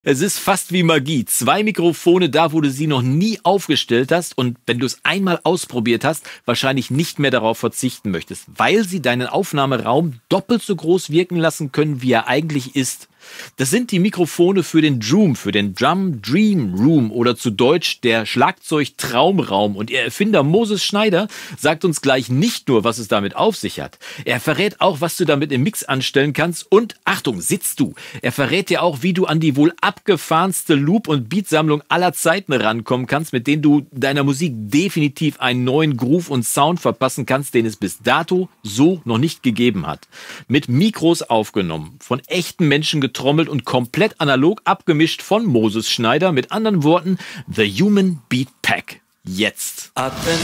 Es ist fast wie Magie. 2 Mikrofone da, wo du sie noch nie aufgestellt hast und wenn du es einmal ausprobiert hast, wahrscheinlich nicht mehr darauf verzichten möchtest, weil sie deinen Aufnahmeraum doppelt so groß wirken lassen können, wie er eigentlich ist. Das sind die Mikrofone für den Droom, für den Drum Dream Room oder zu Deutsch der Schlagzeug-Traumraum. Und ihr Erfinder Moses Schneider sagt uns gleich nicht nur, was es damit auf sich hat. Er verrät auch, was du damit im Mix anstellen kannst und, Achtung, sitzt du. Er verrät dir auch, wie du an die wohl abgefahrenste Loop- und Beatsammlung aller Zeiten rankommen kannst, mit denen du deiner Musik definitiv einen neuen Groove und Sound verpassen kannst, den es bis dato so noch nicht gegeben hat. Mit Mikros aufgenommen, von echten Menschen getrommelt und komplett analog abgemischt von Moses Schneider. Mit anderen Worten, The Human Beat Pack. Jetzt.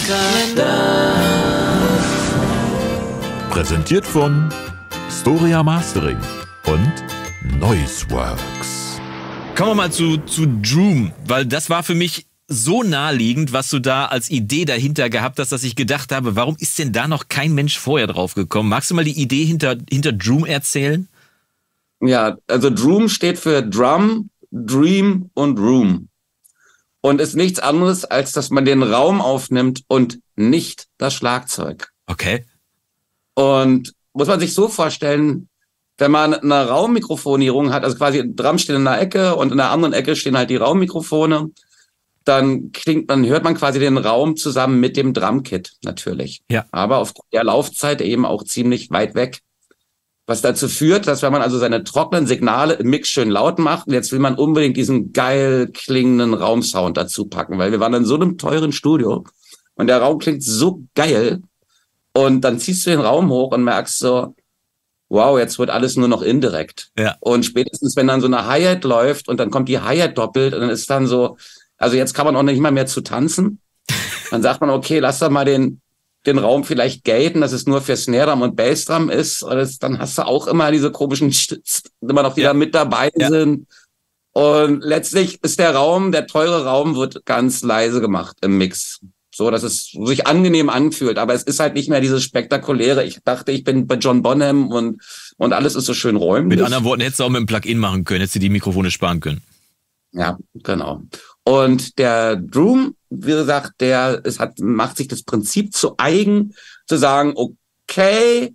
Präsentiert von Storia Mastering und Noiseworks. Kommen wir mal zu Droom, weil das war für mich so naheliegend, was du da als Idee dahinter gehabt hast, dass ich gedacht habe, warum ist denn da noch kein Mensch vorher drauf gekommen? Magst du mal die Idee hinter Droom erzählen? Ja, also Droom steht für Drum, Dream und Room. Und ist nichts anderes, als dass man den Raum aufnimmt und nicht das Schlagzeug. Okay. Und muss man sich so vorstellen, wenn man eine Raummikrofonierung hat, also quasi ein Drum steht in der Ecke und in der anderen Ecke stehen halt die Raummikrofone, dann hört man quasi den Raum zusammen mit dem Drumkit natürlich. Ja. Aber aufgrund der Laufzeit eben auch ziemlich weit weg. Was dazu führt, dass wenn man also seine trockenen Signale im Mix schön laut macht, und jetzt will man unbedingt diesen geil klingenden Raumsound dazu packen, weil wir waren in so einem teuren Studio und der Raum klingt so geil und dann ziehst du den Raum hoch und merkst so, wow, jetzt wird alles nur noch indirekt. Ja. Und spätestens, wenn dann so eine Hi-Hat läuft und dann kommt die Hi-Hat doppelt und dann ist dann so, also jetzt kann man auch nicht mal mehr zu tanzen. Dann sagt man, okay, lass doch mal den Raum vielleicht gaten, dass es nur für Snare Drum und Bass Drum ist. Dann hast du auch immer diese komischen immer noch, die da mit dabei sind. Und letztlich ist der teure Raum wird ganz leise gemacht im Mix. So, dass es sich angenehm anfühlt. Aber es ist halt nicht mehr dieses spektakuläre. Ich dachte, ich bin bei John Bonham und alles ist so schön räumlich. Mit anderen Worten, hättest du auch mit einem Plugin machen können, hättest du die Mikrofone sparen können. Ja, genau. Und der Droom, wie gesagt, macht sich das Prinzip zu eigen, zu sagen, okay,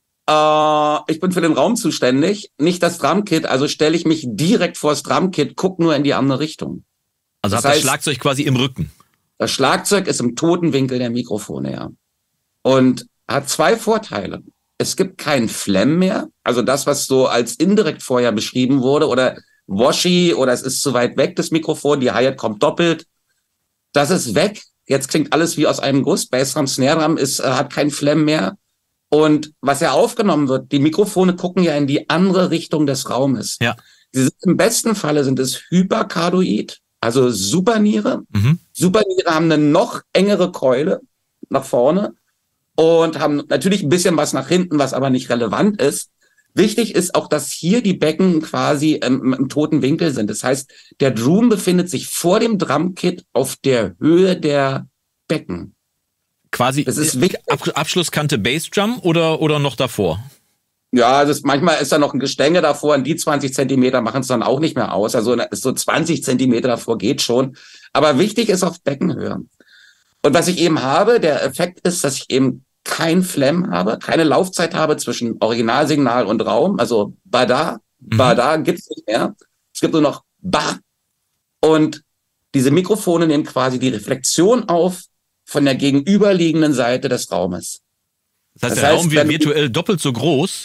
ich bin für den Raum zuständig, nicht das Drumkit, also stelle ich mich direkt vor das Drumkit, guck nur in die andere Richtung. Also hat das Schlagzeug quasi im Rücken. Das Schlagzeug ist im toten Winkel der Mikrofone, ja. Und hat 2 Vorteile. Es gibt keinen Flam mehr, also das, was so als indirekt vorher beschrieben wurde, oder washy, oder es ist zu weit weg, das Mikrofon, die Hi-Hat kommt doppelt. Das ist weg. Jetzt klingt alles wie aus einem Guss. Bassdrum, Snare Drum hat kein Flam mehr. Und was ja aufgenommen wird, die Mikrofone gucken ja in die andere Richtung des Raumes. Ja. Im besten Falle sind es Hyperkardoid, also Superniere. Mhm. Superniere haben eine noch engere Keule nach vorne und haben natürlich ein bisschen was nach hinten, was aber nicht relevant ist. Wichtig ist auch, dass hier die Becken quasi im toten Winkel sind. Das heißt, der Droom befindet sich vor dem Drumkit auf der Höhe der Becken. Quasi das ist Abschlusskante Bassdrum oder noch davor? Ja, manchmal ist da noch ein Gestänge davor und die 20 Zentimeter machen es dann auch nicht mehr aus. Also so 20 Zentimeter davor geht schon. Aber wichtig ist auf Beckenhöhe. Und was ich eben habe, der Effekt ist, dass ich eben kein Flam habe, keine Laufzeit habe zwischen Originalsignal und Raum, also Bada gibt's nicht mehr. Es gibt nur noch Ba. Und diese Mikrofone nehmen quasi die Reflexion auf von der gegenüberliegenden Seite des Raumes. Das heißt, der Raum wird virtuell doppelt so groß?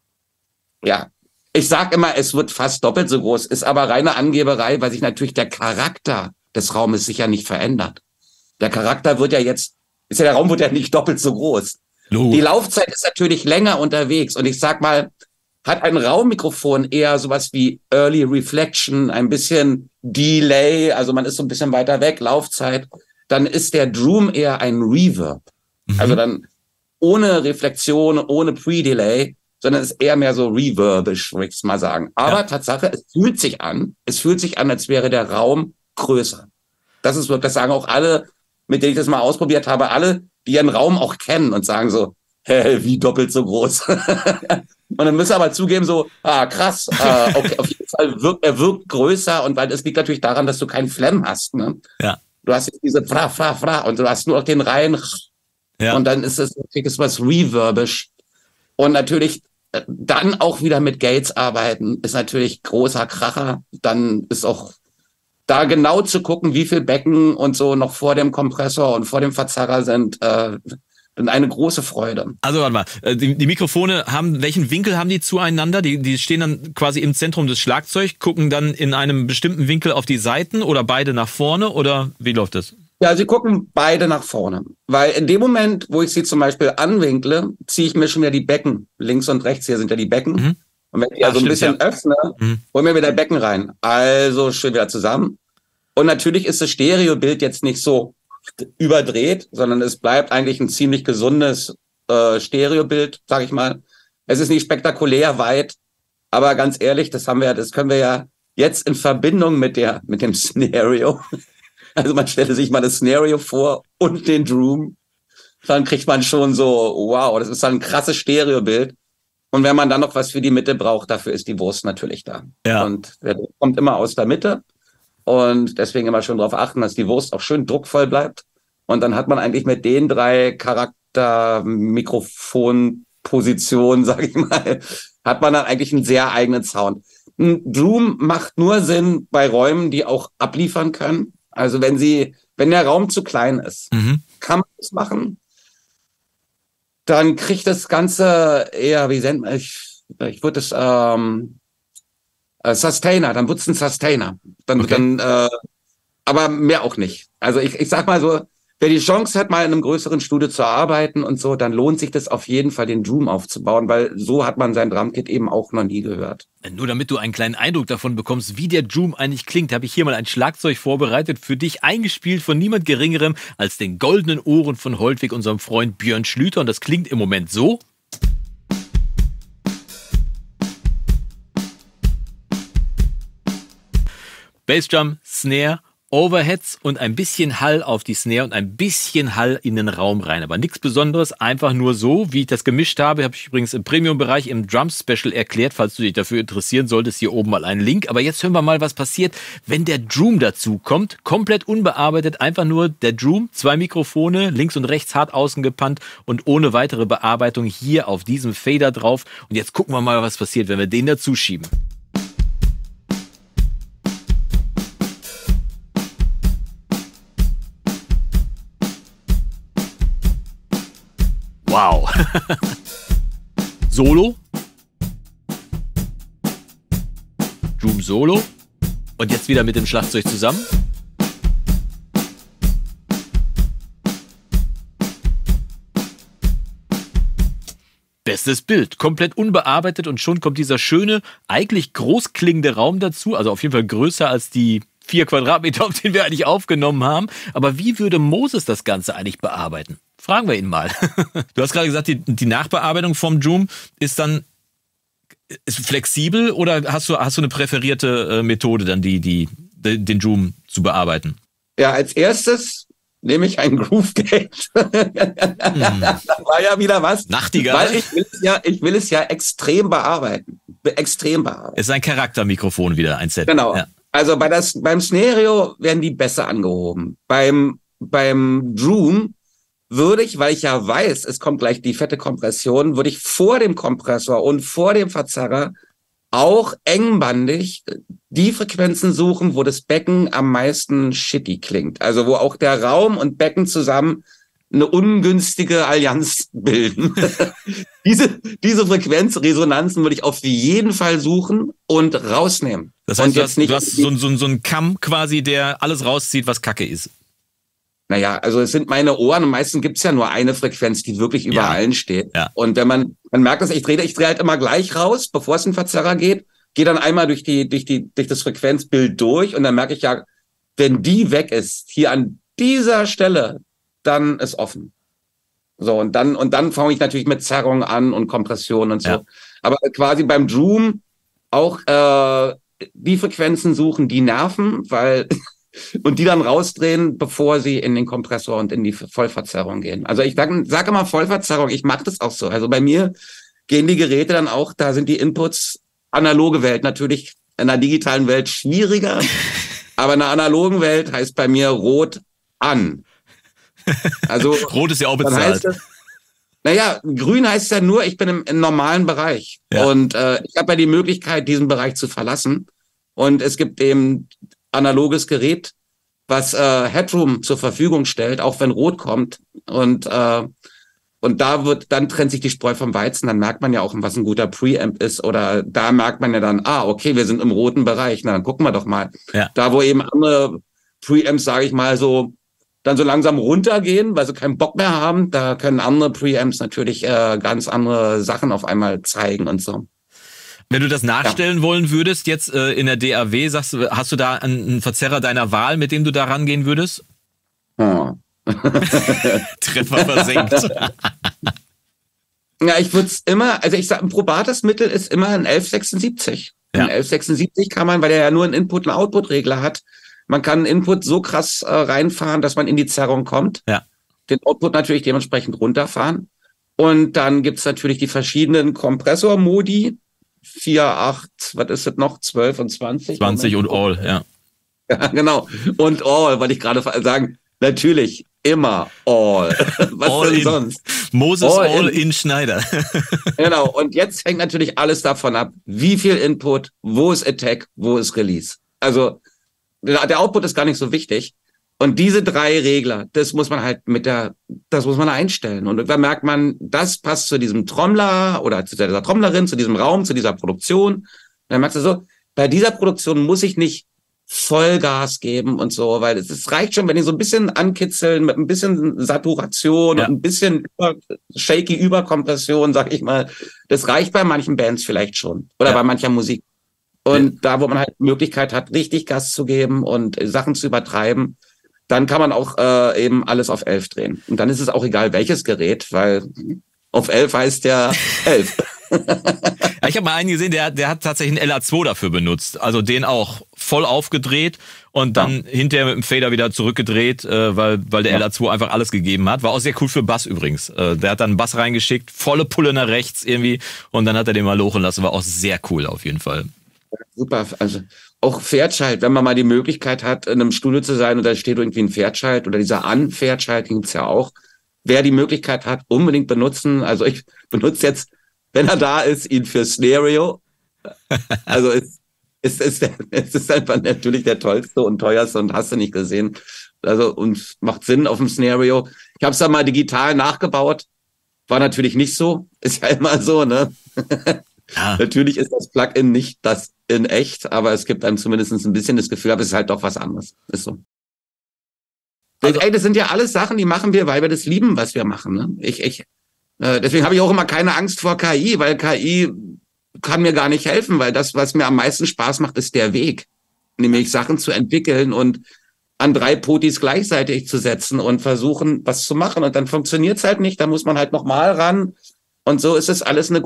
Ja. Ich sag immer, es wird fast doppelt so groß, ist aber reine Angeberei, weil sich natürlich der Charakter des Raumes sicher nicht verändert. Der Charakter der Raum wird ja nicht doppelt so groß. Die Laufzeit ist natürlich länger unterwegs. Und ich sag mal, hat ein Raummikrofon eher sowas wie Early Reflection, ein bisschen Delay, also man ist so ein bisschen weiter weg, Laufzeit, dann ist der Droom eher ein Reverb. Mhm. Also dann ohne Reflexion, ohne Pre-Delay, sondern ist eher mehr so reverbisch, würde ich mal sagen. Aber Tatsache, es fühlt sich an, als wäre der Raum größer. Das sagen auch alle, mit denen ich das mal ausprobiert habe, alle, die ihren Raum auch kennen und sagen so, wie doppelt so groß. dann müssen wir aber zugeben, so, krass, okay, auf jeden Fall er wirkt größer und weil das liegt natürlich daran, dass du keinen Flemm hast, ne? Ja. Du hast jetzt diese fra und du hast nur noch den reinen und dann ist es was reverbisch. Und natürlich dann auch wieder mit Gates arbeiten, ist natürlich großer Kracher. Dann ist auch da genau zu gucken, wie viel Becken und so noch vor dem Kompressor und vor dem Verzerrer sind, dann eine große Freude. Also warte mal, die Mikrofone welchen Winkel haben die zueinander? Die stehen dann quasi im Zentrum des Schlagzeugs, gucken dann in einem bestimmten Winkel auf die Seiten oder beide nach vorne oder wie läuft das? Ja, sie gucken beide nach vorne, weil in dem Moment, wo ich sie zum Beispiel anwinkle, ziehe ich mir schon wieder die Becken. Links und rechts hier sind ja die Becken. Mhm. Und wenn ich ein bisschen öffne, holen wir wieder Becken rein. Also schön wieder zusammen. Und natürlich ist das Stereobild jetzt nicht so überdreht, sondern es bleibt eigentlich ein ziemlich gesundes Stereobild, sag ich mal. Es ist nicht spektakulär weit, aber ganz ehrlich, das können wir ja jetzt in Verbindung mit dem Szenario. Also man stelle sich mal das Szenario vor und den Droom, dann kriegt man schon so, wow, das ist dann ein krasses Stereobild. Und wenn man dann noch was für die Mitte braucht, dafür ist die Wurst natürlich da. Ja. Und der kommt immer aus der Mitte. Und deswegen immer schon darauf achten, dass die Wurst auch schön druckvoll bleibt. Und dann hat man eigentlich mit den 3 Charakter-Mikrofon-Positionen, sag ich mal, hat man dann eigentlich einen sehr eigenen Sound. Ein Droom macht nur Sinn bei Räumen, die auch abliefern können. Also wenn der Raum zu klein ist, kann man das machen. Dann kriegt das Ganze eher, ich würde es Sustainer, dann wird's ein Sustainer. Aber mehr auch nicht. Also ich sag mal so, wer die Chance hat, mal in einem größeren Studio zu arbeiten und so, dann lohnt sich das auf jeden Fall, den Droom aufzubauen, weil so hat man sein Drumkit eben auch noch nie gehört. Nur damit du einen kleinen Eindruck davon bekommst, wie der Droom eigentlich klingt, habe ich hier mal ein Schlagzeug vorbereitet, für dich eingespielt von niemand Geringerem als den goldenen Ohren von Holtwig, unserem Freund Björn Schlüter. Und das klingt im Moment so. Bassdrum, Snare, Overheads und ein bisschen Hall auf die Snare und ein bisschen Hall in den Raum rein. Aber nichts Besonderes, einfach nur so, wie ich das gemischt habe. Habe ich übrigens im Premium-Bereich im Drum-Special erklärt, falls du dich dafür interessieren solltest. Hier oben mal einen Link. Aber jetzt hören wir mal, was passiert, wenn der Droom dazu kommt. Komplett unbearbeitet, einfach nur der Droom, 2 Mikrofone, links und rechts hart außen gepannt und ohne weitere Bearbeitung hier auf diesem Fader drauf. Und jetzt gucken wir mal, was passiert, wenn wir den dazu schieben. Wow. Solo. Droom Solo. Und jetzt wieder mit dem Schlagzeug zusammen. Bestes Bild. Komplett unbearbeitet und schon kommt dieser schöne, eigentlich groß klingende Raum dazu. Also auf jeden Fall größer als die 4 Quadratmeter, auf denen wir eigentlich aufgenommen haben. Aber wie würde Moses das Ganze eigentlich bearbeiten? Fragen wir ihn mal. Du hast gerade gesagt, die Nachbearbeitung vom Droom ist flexibel oder hast du eine präferierte Methode, dann den Droom zu bearbeiten? Ja, als erstes nehme ich ein Groove Gate. Da war ja wieder was. Nachtigall. Weil ich will es ja extrem bearbeiten. Extrem bearbeiten. Es ist ein Charaktermikrofon wieder, ein Set. Genau. Ja. Also beim Szenario werden die besser angehoben. Beim Droom würde ich, weil ich ja weiß, es kommt gleich die fette Kompression, würde ich vor dem Kompressor und vor dem Verzerrer auch engbandig die Frequenzen suchen, wo das Becken am meisten shitty klingt. Also wo auch der Raum und Becken zusammen eine ungünstige Allianz bilden. Diese Frequenzresonanzen würde ich auf jeden Fall suchen und rausnehmen. Das heißt, du hast so einen Kamm quasi, der alles rauszieht, was Kacke ist. Naja, also es sind meine Ohren und meistens gibt's ja nur eine Frequenz, die wirklich über allen steht. Ja. Und wenn man merkt das, ich drehe halt immer gleich raus, bevor es in den Verzerrer geht, gehe dann einmal durch das Frequenzbild durch und dann merke ich ja, wenn die weg ist, hier an dieser Stelle, dann ist offen. So, und dann fange ich natürlich mit Zerrung an und Kompression und so. Ja. Aber quasi beim Droom auch die Frequenzen suchen, die nerven, weil und die dann rausdrehen, bevor sie in den Kompressor und in die Vollverzerrung gehen. Also ich sage immer Vollverzerrung, ich mache das auch so. Also bei mir gehen die Geräte dann auch, da sind die Inputs, analoge Welt natürlich in der digitalen Welt schwieriger, aber in der analogen Welt heißt bei mir rot an. Also rot ist ja auch bezahlt. Naja, grün heißt ja nur, ich bin im normalen Bereich. Ja. Und ich habe ja die Möglichkeit, diesen Bereich zu verlassen. Und es gibt eben analoges Gerät, was Headroom zur Verfügung stellt, auch wenn rot kommt. Und dann trennt sich die Spreu vom Weizen. Dann merkt man ja auch, was ein guter Preamp ist. Oder da merkt man ja dann, okay, wir sind im roten Bereich. Na, dann gucken wir doch mal. Ja. Da, wo eben andere Preamps, sage ich mal, dann so langsam runtergehen, weil sie keinen Bock mehr haben. Da können andere Preamps natürlich ganz andere Sachen auf einmal zeigen und so. Wenn du das nachstellen wollen würdest, jetzt in der DAW, hast du da einen Verzerrer deiner Wahl, mit dem du da rangehen würdest? Oh. Treffer versenkt. Ja, ich würde es immer, also ich sage, ein probates Mittel ist immer ein 1176. Ja. Ein 1176 kann man, weil der ja nur einen Input- und Output-Regler hat, man kann einen Input so krass reinfahren, dass man in die Zerrung kommt. Ja. Den Output natürlich dementsprechend runterfahren. Und dann gibt's natürlich die verschiedenen Kompressor-Modi. 4, 8, was ist das noch? 12 und 20? 20 und All, ja. Ja, genau. Und All, wollte ich gerade sagen. Natürlich, immer All. Was all denn in. sonst? Moses All in Schneider. Genau. Und jetzt hängt natürlich alles davon ab, wie viel Input, wo ist Attack, wo ist Release. Also, der Output ist gar nicht so wichtig. Und diese 3 Regler, das muss man halt das muss man einstellen. Und dann merkt man, das passt zu diesem Trommler oder zu dieser Trommlerin, zu diesem Raum, zu dieser Produktion. Und dann merkst du so, bei dieser Produktion muss ich nicht Vollgas geben und so, weil es reicht schon, wenn die so ein bisschen ankitzeln mit ein bisschen Saturation und ein bisschen shaky Überkompression, sag ich mal. Das reicht bei manchen Bands vielleicht schon oder bei mancher Musik. Und da, wo man halt Möglichkeit hat, richtig Gas zu geben und Sachen zu übertreiben, dann kann man auch eben alles auf 11 drehen. Und dann ist es auch egal, welches Gerät, weil auf 11 heißt ja 11. Ja, ich habe mal einen gesehen, der hat tatsächlich einen LA2 dafür benutzt. Also den auch voll aufgedreht und dann hinterher mit dem Fader wieder zurückgedreht, weil der LA2 einfach alles gegeben hat. War auch sehr cool für Bass übrigens. Der hat dann einen Bass reingeschickt, volle Pulle nach rechts irgendwie und dann hat er den mal lochen lassen. War auch sehr cool auf jeden Fall. Super, also auch Fairchild, wenn man mal die Möglichkeit hat, in einem Studio zu sein und da steht irgendwie ein Fairchild oder dieser Fairchild, den gibt's ja auch. Wer die Möglichkeit hat, unbedingt benutzen. Also ich benutze jetzt, wenn er da ist, ihn für Stereo. Also es ist einfach natürlich der tollste und teuerste und hast du nicht gesehen. Also und macht Sinn auf dem Stereo. Ich habe es dann mal digital nachgebaut. War natürlich nicht so. Ist ja immer so, ne? Ja. Natürlich ist das Plugin nicht das in echt, aber es gibt einem zumindest ein bisschen das Gefühl, aber es ist halt doch was anderes. Ist so. Also, das sind ja alles Sachen, die machen wir, weil wir das lieben, was wir machen. Ne? Deswegen habe ich auch immer keine Angst vor KI, weil KI kann mir gar nicht helfen, weil das, was mir am meisten Spaß macht, ist der Weg. Nämlich Sachen zu entwickeln und an 3 Potis gleichzeitig zu setzen und versuchen, was zu machen. Und dann funktioniert es halt nicht, da muss man halt nochmal ran. Und so ist es alles so ein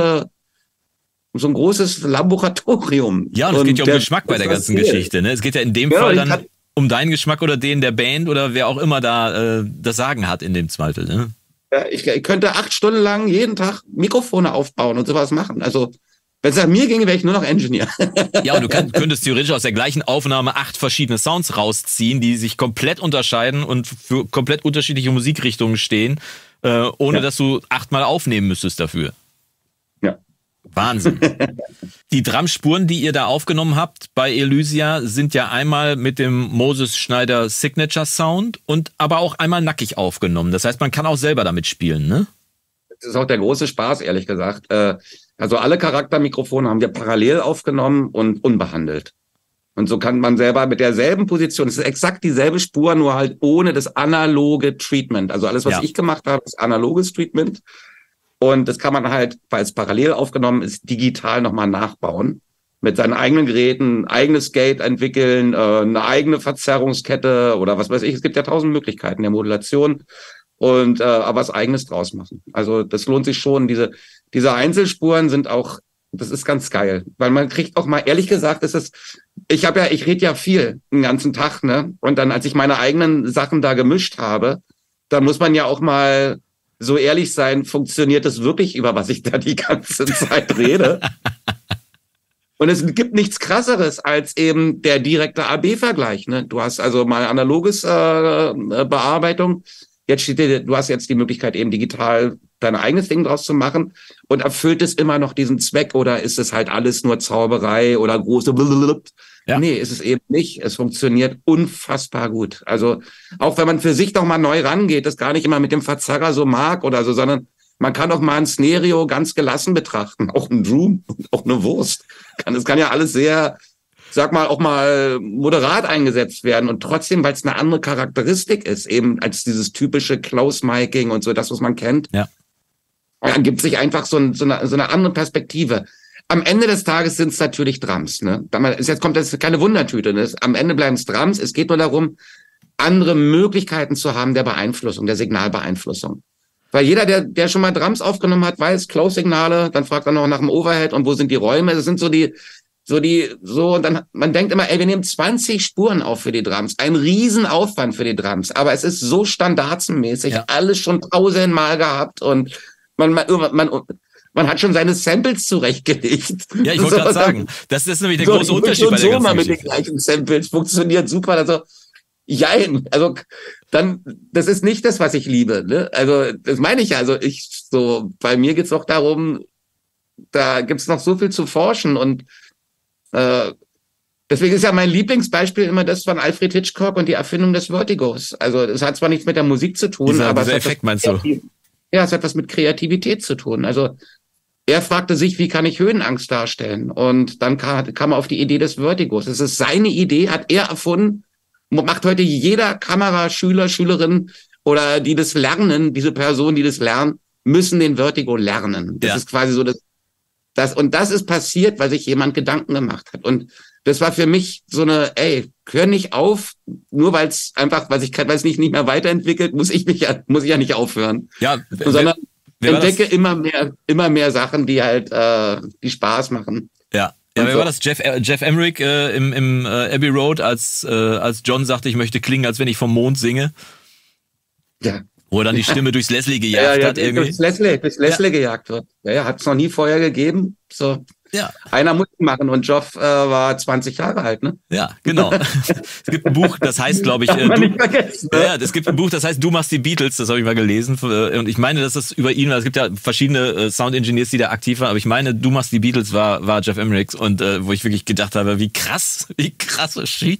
großes Laboratorium. Ja, und es geht ja um Geschmack bei der ganzen Geschichte. Ne? Es geht ja in dem Fall dann um deinen Geschmack oder den der Band oder wer auch immer da das Sagen hat in dem Zweifel. Ne? Ja, ich könnte 8 Stunden lang jeden Tag Mikrofone aufbauen und sowas machen. Also wenn es nach mir ginge, wäre ich nur noch Engineer. Ja, und du könntest theoretisch aus der gleichen Aufnahme 8 verschiedene Sounds rausziehen, die sich komplett unterscheiden und für komplett unterschiedliche Musikrichtungen stehen, ohne dass du 8-mal aufnehmen müsstest dafür. Ja. Wahnsinn. Die Drumspuren, die ihr da aufgenommen habt bei Elysia, sind ja einmal mit dem Moses Schneider Signature Sound und aber auch einmal nackig aufgenommen. Das heißt, man kann auch selber damit spielen, ne? Das ist auch der große Spaß, ehrlich gesagt. Also alle Charaktermikrofone haben wir parallel aufgenommen und unbehandelt. Und so kann man selber mit derselben Position, es ist exakt dieselbe Spur, nur halt ohne das analoge Treatment. Also alles, was ich gemacht habe, ist analoges Treatment. Und das kann man halt, weil es parallel aufgenommen ist, digital nochmal nachbauen. Mit seinen eigenen Geräten, ein eigenes Gate entwickeln, eine eigene Verzerrungskette oder was weiß ich. Es gibt ja 1000 Möglichkeiten der Modulation und aber was Eigenes draus machen. Also das lohnt sich schon. Diese Einzelspuren sind auch, das ist ganz geil. Weil man kriegt auch mal, ehrlich gesagt, ich rede ja viel den ganzen Tag, ne? Und dann, als ich meine eigenen Sachen da gemischt habe, da muss man ja auch mal so ehrlich sein, funktioniert es wirklich, über was ich da die ganze Zeit rede? Und es gibt nichts Krasseres als eben der direkte AB-Vergleich. Ne? Du hast also mal analoges Bearbeitung. Jetzt steht dir, du hast jetzt die Möglichkeit, eben digital dein eigenes Ding draus zu machen. Und erfüllt es immer noch diesen Zweck oder ist es halt alles nur Zauberei oder große Ja. Nee, ist es eben nicht. Es funktioniert unfassbar gut. Also auch wenn man für sich noch mal neu rangeht, das gar nicht immer mit dem Verzerrer so mag oder so, sondern man kann auch mal ein Szenario ganz gelassen betrachten. Auch ein Drum und auch eine Wurst. Es kann ja alles sehr, sag mal, auch mal moderat eingesetzt werden. Und trotzdem, weil es eine andere Charakteristik ist, eben als dieses typische Close-Miking und so, das, was man kennt, ja. Dann gibt sich einfach so eine andere Perspektive. Am Ende des Tages sind es natürlich Drums. Ne? Jetzt kommt das keine Wundertüte. Ne? Am Ende bleiben es Drums. Es geht nur darum, andere Möglichkeiten zu haben der Beeinflussung, der Signalbeeinflussung. Weil jeder, der schon mal Drums aufgenommen hat, weiß, Close-Signale, dann fragt er noch nach dem Overhead und wo sind die Räume. Das sind und dann, man denkt immer, ey, wir nehmen 20 Spuren auf für die Drums. Ein Riesenaufwand für die Drums. Aber es ist so standardmäßig, alles schon 1000-mal gehabt und man hat schon seine Samples zurechtgelegt. Ja, ich wollte gerade sagen, das ist nämlich der große Unterschied bei der ganzen Geschichte. Mit den gleichen Samples funktioniert super. Also, jein. Also, dann, das ist nicht das, was ich liebe. Ne? Also, das meine ich ja. Also, bei mir geht's auch darum, da gibt's noch so viel zu forschen und deswegen ist ja mein Lieblingsbeispiel immer das von Alfred Hitchcock und die Erfindung des Vertigos. Also, es hat zwar nichts mit der Musik zu tun, aber dieser Effekt, meinst du? Ja, es hat was mit Kreativität zu tun. Also er fragte sich, wie kann ich Höhenangst darstellen? Und dann kam er auf die Idee des Vertigos. Es ist seine Idee, hat er erfunden, macht heute jeder Kameraschüler, Schülerin oder die das lernen, diese Personen, die das lernen, müssen den Vertigo lernen. Das ist quasi so und das ist passiert, weil sich jemand Gedanken gemacht hat. Und das war für mich so hör nicht auf, nur weil es nicht mehr weiterentwickelt, muss ich ja nicht aufhören. Ja, sondern entdecke immer mehr Sachen, die halt, die Spaß machen. Ja. Ja, wer war das? Jeff Emerick im Abbey Road, als John sagte, ich möchte klingen, als wenn ich vom Mond singe. Ja. Wo er dann die Stimme durchs Leslie gejagt hat. Irgendwie. Durchs Leslie gejagt wird. Ja, hat es noch nie vorher gegeben. So. Ja. Einer muss machen und Geoff war 20 Jahre alt, ne? Ja, genau. Es gibt ein Buch, das heißt, glaube ich, es gibt ein Buch, das heißt, Du machst die Beatles, das habe ich mal gelesen. Und ich meine, dass das über ihn war. Es gibt ja verschiedene Sound-Engineers, die da aktiv waren, aber ich meine, Du machst die Beatles war Jeff Emerick und wo ich wirklich gedacht habe, wie krass Shit.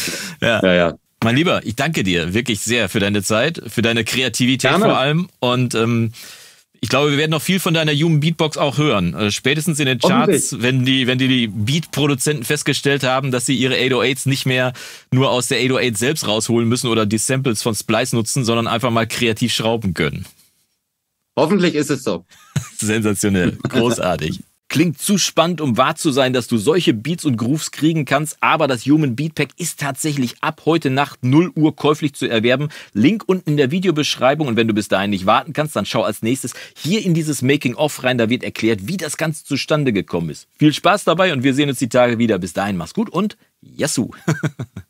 Ja. Mein Lieber, ich danke dir wirklich sehr für deine Zeit, für deine Kreativität vor allem und ich glaube, wir werden noch viel von deiner Human Beatbox auch hören. Spätestens in den Charts, wenn die Beat-Produzenten festgestellt haben, dass sie ihre 808s nicht mehr nur aus der 808 selbst rausholen müssen oder die Samples von Splice nutzen, sondern einfach mal kreativ schrauben können. Hoffentlich ist es so. Sensationell. Großartig. Klingt zu spannend, um wahr zu sein, dass du solche Beats und Grooves kriegen kannst, aber das Human Beat Pack ist tatsächlich ab heute Nacht 0 Uhr käuflich zu erwerben. Link unten in der Videobeschreibung und wenn du bis dahin nicht warten kannst, dann schau als nächstes hier in dieses Making-of rein, da wird erklärt, wie das Ganze zustande gekommen ist. Viel Spaß dabei und wir sehen uns die Tage wieder. Bis dahin, mach's gut und Yassou!